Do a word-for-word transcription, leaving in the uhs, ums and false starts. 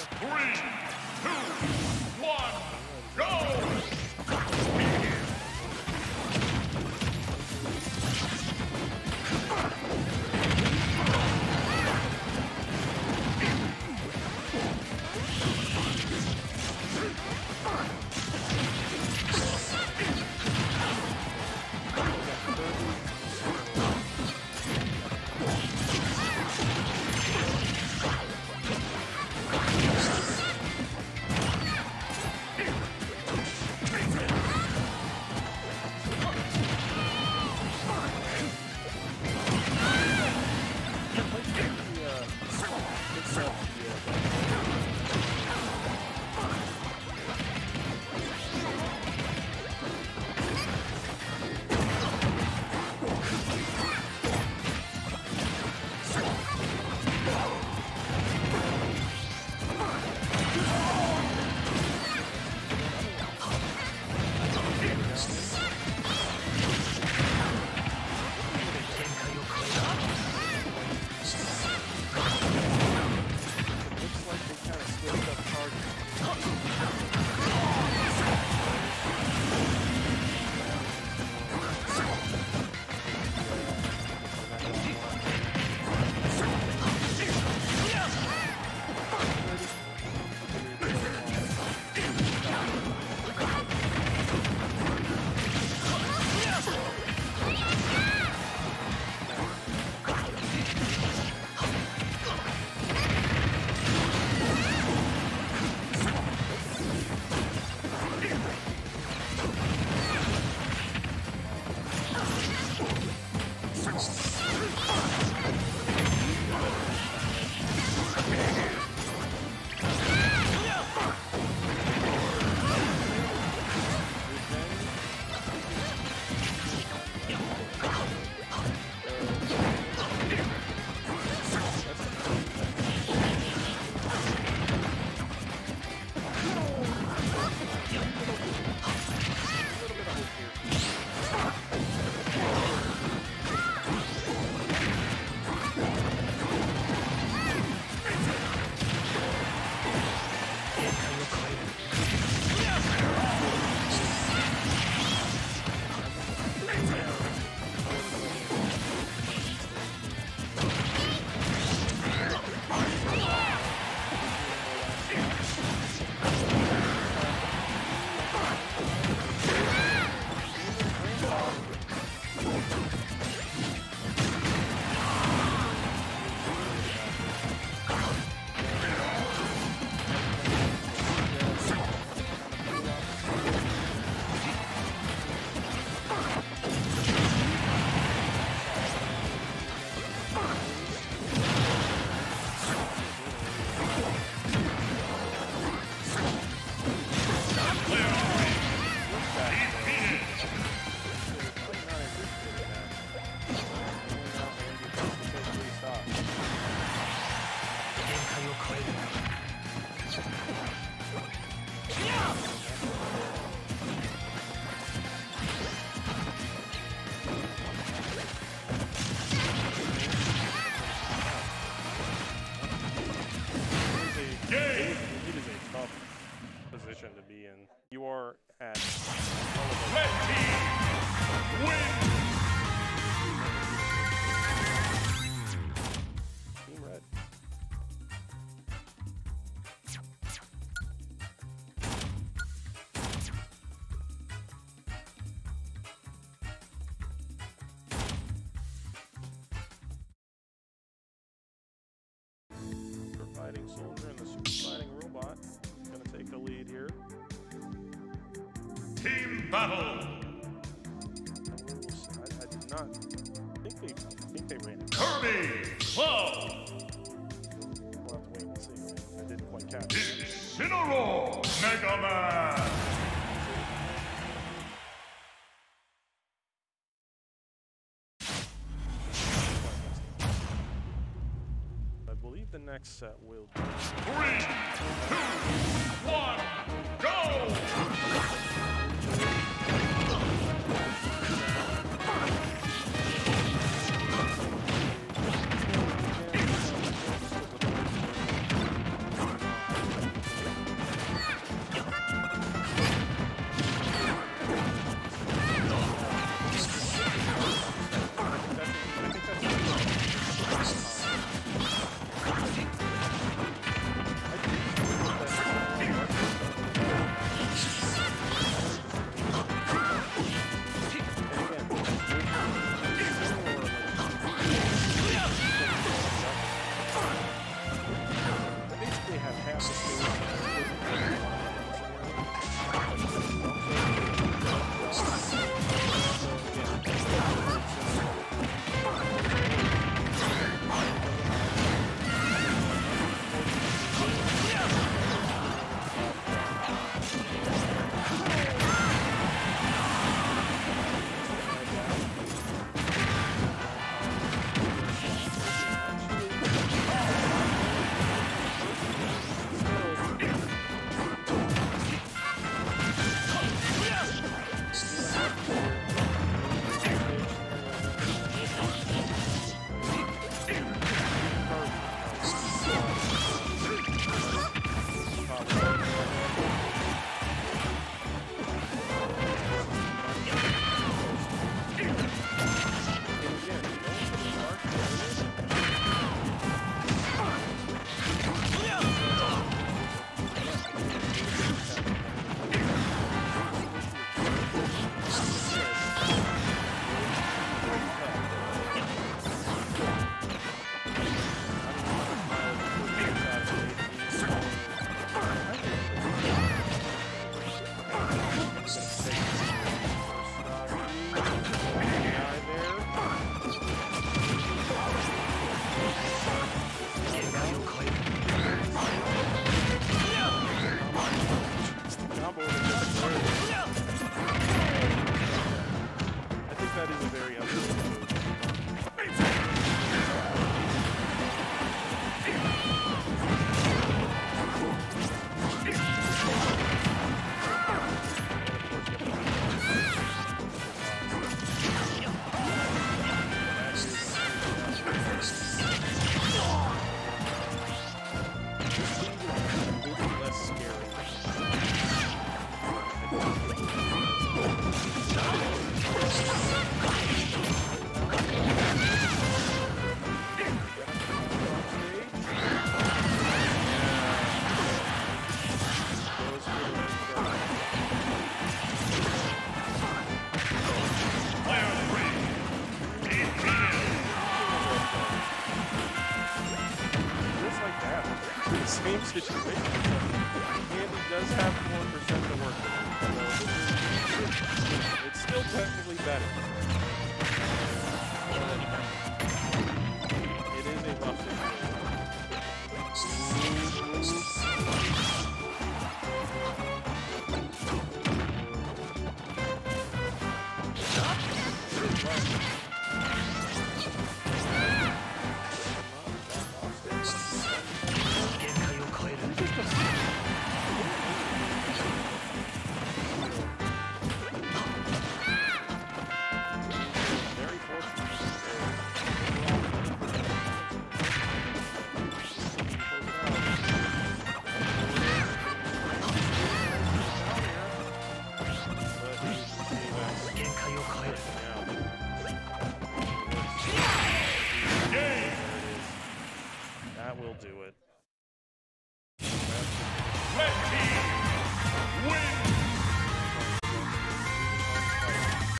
Three, two, one, go! Position to be in. You are at Red team win. Team Red. Super Fighting Soldier and the Super Fighting Robot gonna take the lead here. Team battle. I, I did not think they I think they ran it. Kirby Cloud. We'll have to wait and see. I didn't quite catch it. Incineroar Mega Man. I believe the next set will be Three, two, one, go! the same situation. Candy does have four percent to work with. So this is, it's still technically better. It is a rough situation. Very fortunate. That will do it.